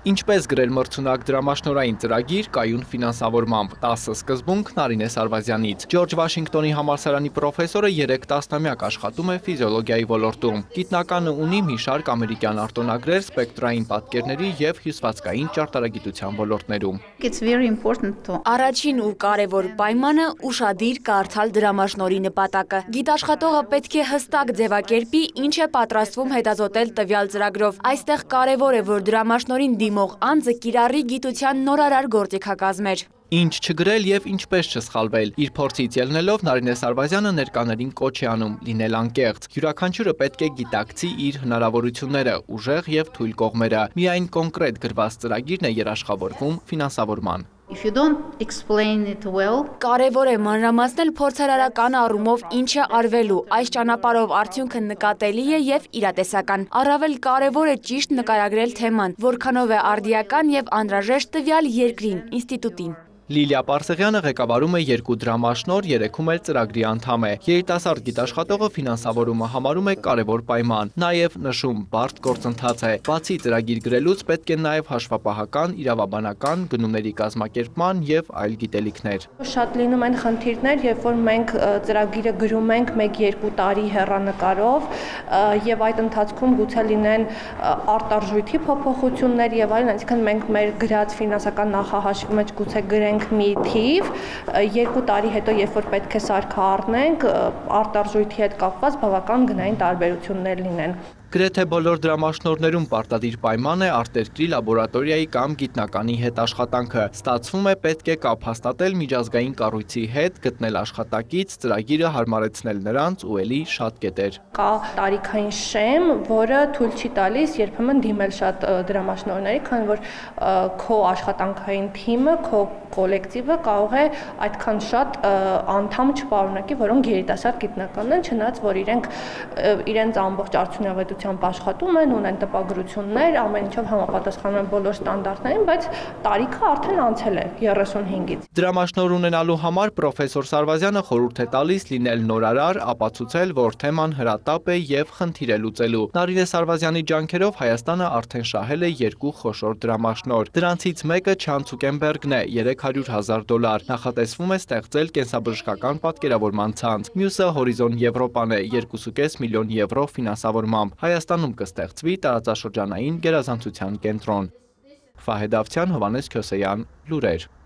Ինչպես գրել մրցունակ դրամաշնորհային ծրագիր կայուն ֆինանսավորմամբ 10 սկզբունք Նարինե Սարվազյանից։ Ջորջ Վաշինգտոնի համալսարանի պրոֆեսորը 3 տասնամյակ աշխատում է ֆիզիոլոգիայի ոլորտում։ Գիտնականը ունի մի շարք ամերիկյան արտոնագրեր սպեկտրային պատկերների և հյուսվածքային ճարտարագիտության ոլորտներում։ Առաջին ու կարևոր պայմանը ուշադիր կարդալ դրամաշնորհի նպատակը։ Գիտաշխատողը պետք է հստակ ձևակերպի, ինչ է պատրաստվում հետազոտել տվյալ ծրագրով։ Այստեղ կարևոր է, որ դրամաշնորհին դիմող անձը կիրառի գիտության նորարար գործիքակազմեր։ Ինչ չգրել և ինչպես չսխալվել։ Իր փորձից ելնելով Նարինե Սարվազյանը ներկաներին կոչ է անում լինել անկեղծ։ Յուրաքանչյուրը պետք է գիտակցի իր հնարավորությունները, ուժեղ և թույլ կողմերը։ Միայն կոնկրետ գրված ծրագիրն է երաշխավորվում ֆինանսավորման։ Կարևոր է մանրամասնել փորձարարական առումով ինչ է արվելու, այս ճանապարհով արդյունքը նկատելի է և իրատեսական։ Առավել կարևոր է ճիշտ նկարագրել թեման, որքանով է արդիական և անհրաժեշտ տվյալ երկրին, ինստիտուտին։ Լիլիա Պարսեղյանը ղեկավարում է 2 դրամաշնորհ, 3-ում էլ ծրագրի անդամ է։ Երիտասարդ գիտաշխատողը ֆինանսավորումը համարում է կարևոր պայման, նաև նշում բարդ գործընթաց է։ Բացի ծրագիր գրելուց պետք է նաև հաշվապահական, իրավաբանական, գնումների կազմակերպման և այլ գիտելիքներ։ Շատ լինում են խնդիրներ, երբ որ մենք ծրագիրը գրում ենք 1-2 տարի հեռանկարով եւ այդ ընթացքում գուցե լինեն արտարժույթի փոփոխություններ եւ այլն, այսինքն մենք մեր գրած ֆինանսական նախահաշվի մեջ գուցե գրենք մի թիվ, 2 տարի հետո, երբ որ պետք է սարքը առնենք, արտարժույթի հետ կապված բավական գնային տարբերություններ լինեն։ Գրեթե բոլոր դրամաշնորհներում պարտադիր պայման է արտերկրի լաբորատորիայի կամ գիտնականի հետ աշխատանքը։ Ստացվում է պետք է կապ հաստատել միջազգային կառույցի հետ, գտնել աշխատակից, ծրագիրը հարմարեցնել նրանց ու էլի շատ կետեր։ Կա տարիքային շեմ, որը թույլ չի տալիս երբեմն դիմել շատ դրամաշնորհների, քանի որ քո աշխատանքային թիմը, քո կոլեկտիվը կարող է այդքան շատ անդամ չպարունակի, որոնք երիտասարդ գիտնականներ են, չնայած որ իրենց ամբողջ արդյունավետությամբ աշխատում են, ունեն տպագրություններ, ամեն ինչով համապատասխանում են բոլոր ստանդարտներին, բայց տարիքը արդեն անցել է 35-ից։ Դրամաշնորհ ունենալու համար պրոֆեսոր Սարվազյանը խորհուրդ է տալիս լինել նորարար, ապացուցել, որ թեման հրատապ է և խնդիր է լուծելու։ Նարինե Սարվազյանի ջանքերով Հայաստանը արդեն շահել է 2 խոշոր դրամաշնորհ։ Դրանցից մեկը Չան Ցուկենբերգն է, $300,000։ Նախատեսվում է ստեղծել կենսաբժշկական պատկերավորման ցանց։ Մյուսը Հորիզոն Եվրոպան է 2.5 միլիոն եվրո ֆինանսավորմամբ։ Հայաստանում կստեղծվի տարածաշրջանային գերազանցության կենտրոն։ Ֆահեդ Ավցյան, Հովհաննես Քյոսեյան, լուրեր։